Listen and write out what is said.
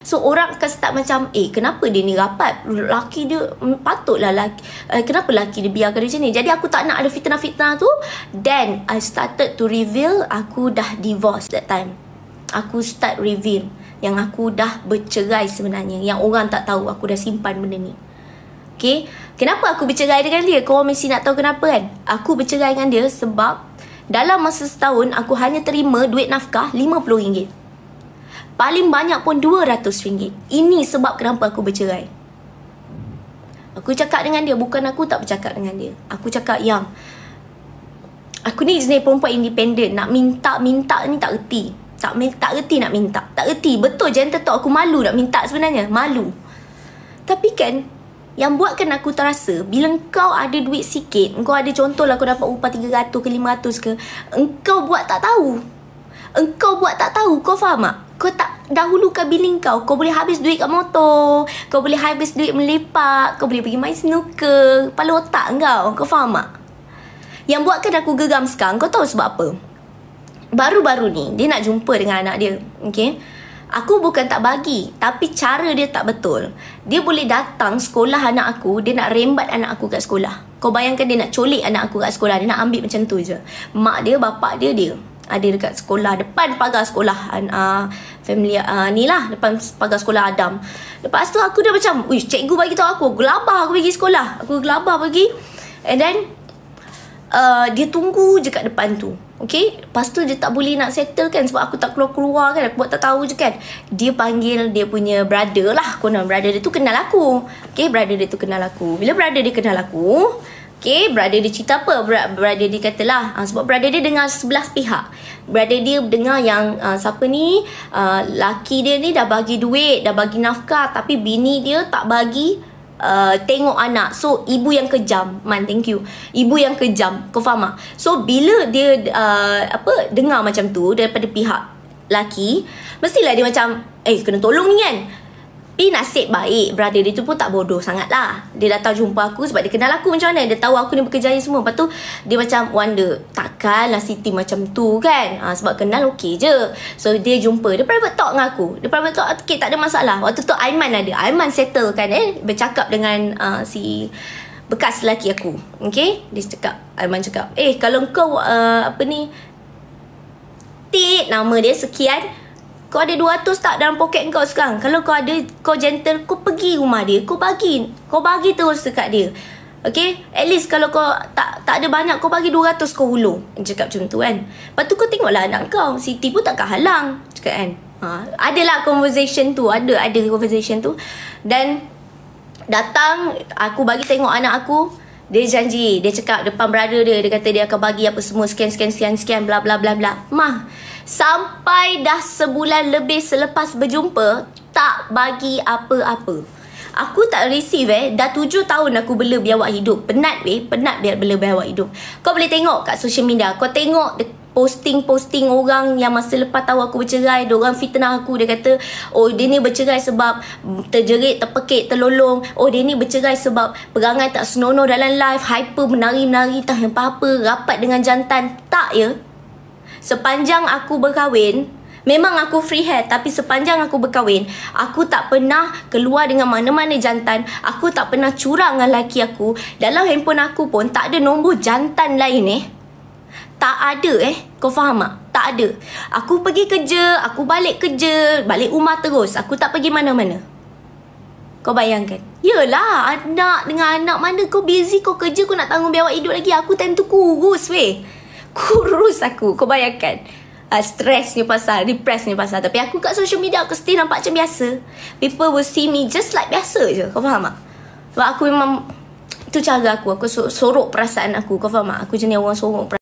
So orang akan start macam, kenapa dia ni rapat? Laki dia patutlah kenapa laki dia biarkan dia macam ni? Jadi aku tak nak ada fitnah-fitnah tu. Then I started to reveal aku dah divorce that time. Aku start reveal yang aku dah bercerai sebenarnya, yang orang tak tahu aku dah simpan benda ni. Okay, kenapa aku bercerai dengan dia? Korang mesti nak tahu kenapa kan? Aku bercerai dengan dia sebab dalam masa setahun aku hanya terima duit nafkah RM50. Paling banyak pun RM200. Ini sebab kenapa aku bercerai. Aku cakap dengan dia, bukan aku tak bercakap dengan dia. Aku cakap yang aku ni jenis perempuan independent. Nak minta-minta ni tak erti. Tak erti nak minta. Tak erti. Betul gentle talk, aku malu nak minta sebenarnya. Malu. Tapi kan, yang buatkan aku terasa, bila kau ada duit sikit, kau ada contohlah kau dapat upah 300 ke 500 ke, engkau buat tak tahu. Engkau buat tak tahu, kau faham tak? Kau tak dahulukan billing kau. Kau boleh habis duit kat motor, kau boleh habis duit melepak, kau boleh pergi main snooker. Kepala otak kau faham tak? Yang buatkan aku geram sekarang, kau tahu sebab apa? Baru-baru ni dia nak jumpa dengan anak dia. Okay, aku bukan tak bagi, tapi cara dia tak betul. Dia boleh datang sekolah anak aku, dia nak rembat anak aku kat sekolah. Kau bayangkan dia nak colik anak aku kat sekolah. Dia nak ambil macam tu je. Mak dia, bapak dia ada dekat sekolah, depan pagar sekolah family ni lah, depan pagar sekolah Adam. Lepas tu aku dah macam, cikgu bagi tahu aku gelabah aku pergi sekolah. Aku gelabah pergi. And then dia tunggu je kat depan tu. Okay, lepas tu dia tak boleh nak settle kan, sebab aku tak keluar-keluar kan, aku buat tak tahu je kan. Dia panggil dia punya brother lah, konon brother dia tu kenal aku. Okay, brother dia tu kenal aku. Bila brother dia kenal aku, okay, brother dia cerita apa? Brother dia katalah, sebab brother dia dengar sebelah pihak. Brother dia dengar yang siapa ni, laki dia ni dah bagi duit, dah bagi nafkah, tapi bini dia tak bagi tengok anak. So ibu yang kejam. Thank you. Ibu yang kejam. Kau faham tak? So bila dia dengar macam tu daripada pihak laki, mestilah dia macam, kena tolong ni kan. Tapi nasib baik brother dia tu pun tak bodoh sangat lah. Dia datang jumpa aku sebab dia kenal aku macam mana. Dia tahu aku ni berkejaya semua. Lepas tu dia macam wonder, takkanlah Siti macam tu kan. Sebab kenal okey je. So dia jumpa, dia private talk dengan aku. Dia private talk, okay, tak ada masalah. Waktu tu Aiman ada, Aiman settle kan, bercakap dengan si bekas lelaki aku. Okay, dia cakap, Aiman cakap, kalau kau Tit, nama dia sekian, kau ada 200 tak dalam poket kau sekarang? Kalau kau ada, kau gentle, kau pergi rumah dia, kau bagi terus dekat dia. Okay, at least kalau kau tak ada banyak, kau bagi 200 kau hulur. Cakap macam tu kan. Lepas tu kau tengoklah anak kau, Siti pun takkan halang. Cakap kan, adalah conversation tu, ada conversation tu. Dan datang, aku bagi tengok anak aku. Dia janji, dia cakap depan brother dia, dia kata dia akan bagi apa semua, sekian bla bla bla bla. Sampai dah sebulan lebih selepas berjumpa, tak bagi apa-apa. Aku tak receive dah 7 tahun aku bela biawak hidup. Penat bela biawak hidup. Kau boleh tengok kat social media, kau tengok posting-posting orang yang masa lepas tahu aku bercerai, diorang fitnah aku. Dia kata, dia ni bercerai sebab terjerit, terpekik, terlolong. Dia ni bercerai sebab perangai tak senonoh dalam live, hyper, menari-menari, tak apa-apa, rapat dengan jantan. Tak ya. Sepanjang aku berkahwin, memang aku free hair, tapi sepanjang aku berkahwin, aku tak pernah keluar dengan mana-mana jantan. Aku tak pernah curang dengan lelaki aku. Dalam handphone aku pun tak ada nombor jantan lain Tak ada Kau faham tak? Tak ada. Aku pergi kerja, aku balik kerja, balik rumah terus. Aku tak pergi mana-mana. Kau bayangkan. Yelah, anak dengan anak mana kau busy, kau kerja, kau nak tanggung biawak hidup lagi. Aku time tu kurus Kurus aku. Kau bayangkan. Stress ni pasal, depressed ni pasal. Tapi aku kat social media, aku still nampak macam biasa. People will see me just like biasa je. Kau faham tak? Sebab aku memang, itu cara aku sorok perasaan aku. Kau faham tak? Aku jenis orang sorok perasaan.